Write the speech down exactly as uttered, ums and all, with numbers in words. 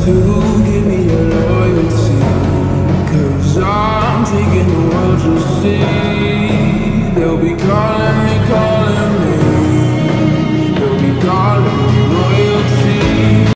to give me your loyalty, 'cause I'm taking the world to see. They'll be calling